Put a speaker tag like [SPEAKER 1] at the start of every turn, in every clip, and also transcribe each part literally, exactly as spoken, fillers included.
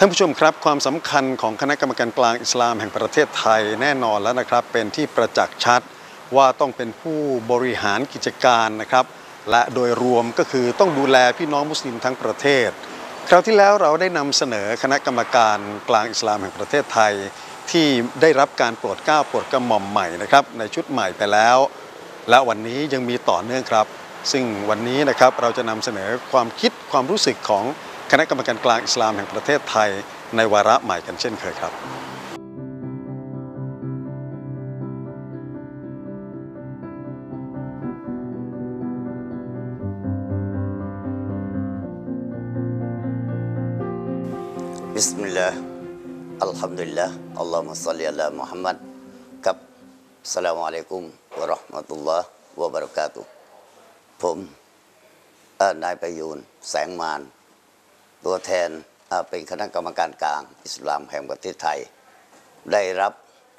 [SPEAKER 1] ท่านผู้ชมครับความสำคัญของคณะกรรมการกลางอิสลามแห่งประเทศไทยแน่นอนแล้วนะครับเป็นที่ประจักษ์ชัดว่าต้องเป็นผู้บริหารกิจการนะครับและโดยรวมก็คือต้องดูแลพี่น้องมุสลิมทั้งประเทศคราวที่แล้วเราได้นำเสนอคณะกรรมการกลางอิสลามแห่งประเทศไทยที่ได้รับการโปรดเกล้าโปรดกระหม่อมใหม่นะครับในชุดใหม่ไปแล้วและวันนี้ยังมีต่อเนื่องครับซึ่งวันนี้นะครับเราจะนำเสนอความคิดความรู้สึกของคณะกรรมการกลางอิสลามแห่งประเทศไทยในวาระใหม่กันเช่นเคยครับ
[SPEAKER 2] บิสมิลลาห์อัลฮัมดุลิลลาห์อัลลอฮุมะศ็อลลิอะลามุฮัมมัดกับอัสสลามุอะลัยกุมวะเราะห์มะตุลลอฮ์วะบะเราะกาตุฮ์ผมนายประยูนแสงมานตัวแทนเป็นคณะกรรมการกลางอิสลามแห่งประเทศไทยได้รับ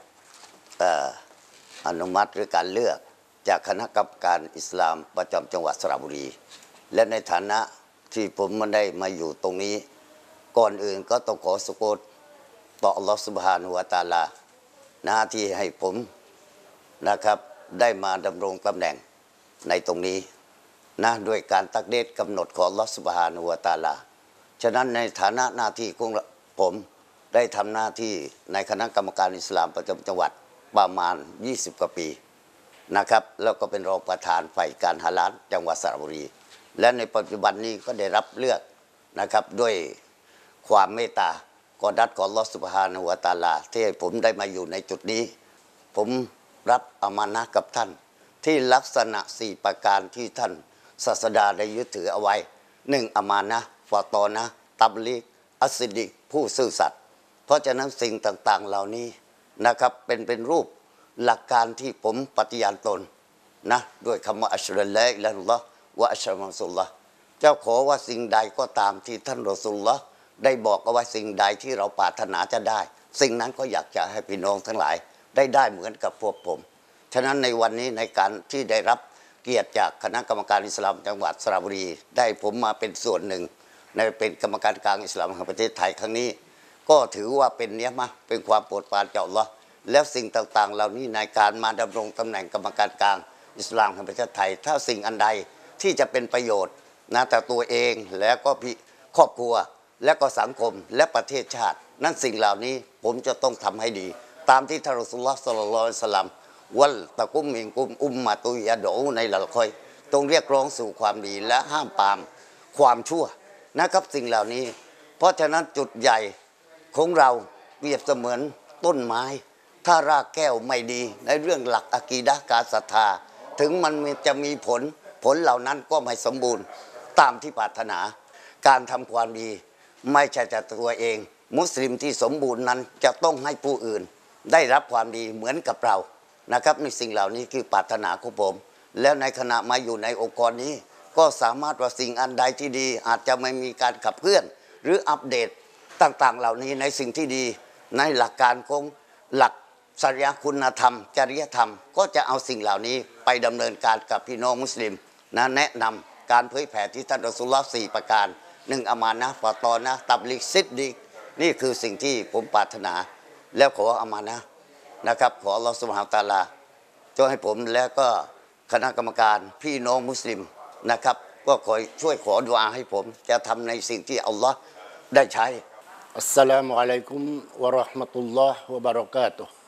[SPEAKER 2] อนุมัติหรือการเลือกจากคณะกรรมการอิสลามประจำจังหวัดสระบุรีและในฐานะที่ผมมันได้มาอยู่ตรงนี้ก่อนอื่นก็ต้องขอสุโกตต่ออัลลอฮฺซุบฮานะฮูวะตะอาลาหน้าที่ให้ผมนะครับได้มาดำรงตำแหน่งในตรงนี้นะด้วยการตักเดชกำหนดของอัลลอฮฺซุบฮานะฮูวะตะอาลาฉะนั้นในฐานะหน้าที่ของผมได้ทำหน้าที่ในคณะกรรมการอิสลามประจำจังหวัดประมาณยี่สิบกว่าปีนะครับแล้วก็เป็นรองประธานฝ่ายการฮาลาลจังหวัดสระบุรีและในปัจจุบันนี้ก็ได้รับเลือกนะครับด้วยความเมตตากอดัดของอัลลอฮฺซุบฮานะฮูวะตะอาลาที่ให้ผมได้มาอยู่ในจุดนี้ผมรับอามานะห์กับท่านที่ลักษณะสี่ประการที่ท่านศาสดาได้ยึดถือเอาไว้หนึ่งอามานะห์ฟาตอนะห์ตับลีกอัสซิดิกผู้ซื่อสัตย์เพราะฉะนั้นสิ่งต่างๆเหล่านี้นะครับเป็นเป็นรูปหลักการที่ผมปฏิญาณตนนะด้วยคำว่าอัชฮะดุลลาอิลาฮะอิลลัลลอฮ์วะอัชฮะดุอันนะมุฮัมมัดรอซูลุลลอฮ์เจ้าขอว่าสิ่งใดก็ตามที่ท่านรอซูลุลลอฮ์ได้บอกเอาไว้สิ่งใดที่เราปรารถนาจะได้สิ่งนั้นก็อยากจะให้พี่น้องทั้งหลายได้ได้เหมือนกับพวกผมฉะนั้นในวันนี้ในการที่ได้รับเกียรติจากคณะกรรมการอิสลามจังหวัดสระบุรีได้ผมมาเป็นส่วนหนึ่งในเป็นกรรมการกลางอิสลามแห่งประเทศไทยครั้งนี้ก็ถือว่าเป็นเนี้ยมาเป็นความโปรดปรานจากอัลเลาะห์แล้วสิ่งต่างๆเหล่านี้ในการมาดำรงตำแหน่งกรรมการกลางอิสลามแห่งประเทศไทยถ้าสิ่งอันใดที่จะเป็นประโยชน์นะแต่ตัวเองแล้วก็พี่ครอบครัวและก็สังคมและประเทศชาตินั่นสิ่งเหล่านี้ผมจะต้องทำให้ดีตามที่ท่านรอซูลุลลอฮ์ ศ็อลลัลลอฮุอะลัยฮิวะซัลลัมวัลตะกุมมินกุมอุมมะตุยะดูในละคอยต้องเรียกร้องสู่ความดีและห้ามปรามความชั่วนะครับสิ่งเหล่านี้เพราะฉะนั้นจุดใหญ่ของเราเปรียบเสมือนต้นไม้ถ้ารากแก้วไม่ดีในเรื่องหลักอะกีดะห์การศรัทธาถึงมันจะมีผลผลเหล่านั้นก็ไม่สมบูรณ์ตามที่ปรารถนาการทำความดีไม่ใช่แต่ตัวเองมุสลิมที่สมบูรณ์นั้นจะต้องให้ผู้อื่นได้รับความดีเหมือนกับเรานะครับในสิ่งเหล่านี้คือปรารถนาของผมแล้วในขณะมาอยู่ในองค์กรนี้ก็สามารถว่าสิ่งอันใดที่ดีอาจจะไม่มีการขับเคลื่อนหรืออัปเดตต่างๆเหล่านี้ในสิ่งที่ดีในหลักการของหลักจริยคุณธรรมจริยธรรมก็จะเอาสิ่งเหล่านี้ไปดำเนินการกับพี่น้องมุสลิมนะแนะนำการเผยแผ่ที่ท่านรอซูลุลลอฮ์สี่ประการหนึ่งอามานะห์ฟาตอนะห์ตับลีกซิดดีกนี่คือสิ่งที่ผมปรารถนาแล้วขออามานะห์นะครับขออัลลอฮฺซุบฮานะฮูวะตะอาลาจงให้ผมและก็คณะกรรมการพี่น้องมุสลิมนะครับก็ขอช่วยขอดุอาให้ผมจะทำในสิ่งที่อัลลอฮ์ได้ใช้
[SPEAKER 3] อัสสลามุอะลัยกุมวะเราะห์มะตุลลอฮ์วะบะเราะกาตุฮ์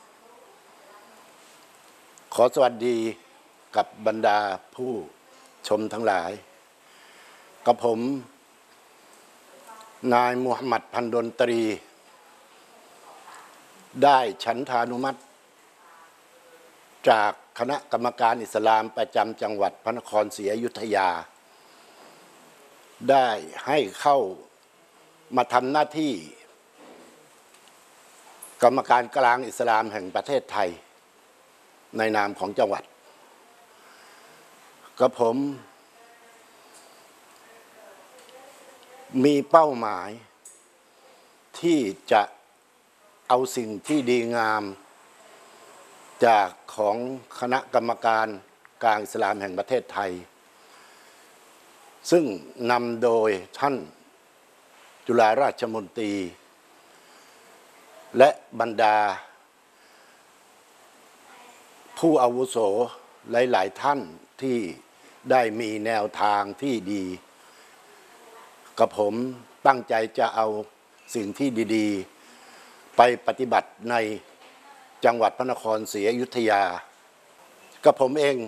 [SPEAKER 3] ขอสวัสดีกับบรรดาผู้ชมทั้งหลายกับผมนายมูฮัมหมัดพันดนตรีได้ฉันทานุมัติจากคณะกรรมการอิสลามประจำจังหวัดพระนครศรีอยุธยาได้ให้เข้ามาทำหน้าที่กรรมการกลางอิสลามแห่งประเทศไทยในนามของจังหวัดกับผมมีเป้าหมายที่จะเอาสิ่งที่ดีงามจากของคณะกรรมการกลางอิสลามแห่งประเทศไทยซึ่งนำโดยท่านจุฬาราชมนตรีและบรรดาผู้อาวุโสหลายๆท่านที่ได้มีแนวทางที่ดีกับผมตั้งใจจะเอาสิ่งที่ดีๆไปปฏิบัติในจังหวัดพระนครศรีอยุธยากับผมเอง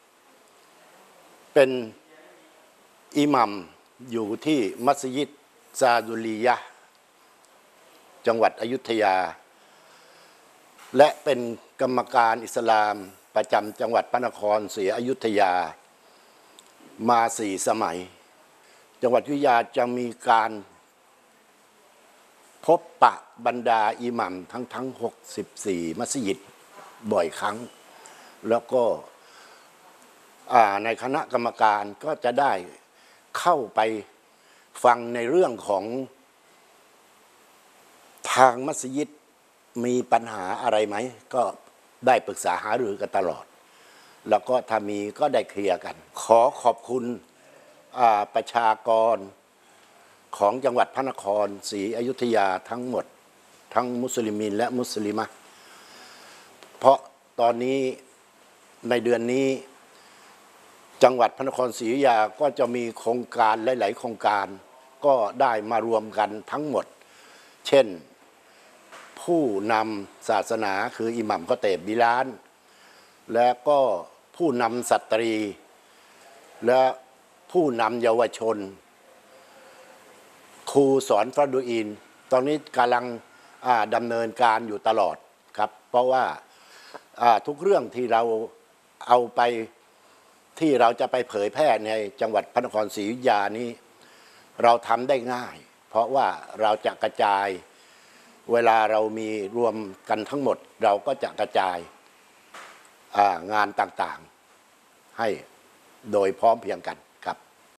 [SPEAKER 3] เป็นอิหมัมอยู่ที่มัสยิดซาดุลียะห์จังหวัดอยุธยาและเป็นกรรมการอิสลามประจำจังหวัดพระนครศรีอยุธยามาสี่สมัยจังหวัดอยุธยาจะมีการพบปะบรรดาอิหมัมทั้งทั้งหกสิบสี่มัสยิดบ่อยครั้งแล้วก็ในคณะกรรมการก็จะได้เข้าไปฟังในเรื่องของทางมัสยิดมีปัญหาอะไรไหมก็ได้ปรึกษาหารือกันตลอดแล้วก็ถ้ามีก็ได้เคลียร์กันขอขอบคุณประชากรของจังหวัดพระนครศรีอยุธยาทั้งหมดทั้งมุสลิมินและมุสลิมะเพราะตอนนี้ในเดือนนี้จังหวัดพระนครศรีอยุธยาก็จะมีโครงการหลายๆโครงการก็ได้มารวมกันทั้งหมดเช่นผู้นำศาสนาคืออิหมัมกอเตบบิลาลและก็ผู้นำสตรีและผู้นำเยาวชนครูสอนฟรดูอินตอนนี้กำลังดำเนินการอยู่ตลอดครับเพราะว่าทุกเรื่องที่เราเอาไปที่เราจะไปเผยแพร่ในจังหวัดพระนครศรีอยุธยานี้เราทำได้ง่ายเพราะว่าเราจะกระจายเวลาเรามีรวมกันทั้งหมดเราก็จะกระจายงานต่างๆให้โดยพร้อมเพรียงกัน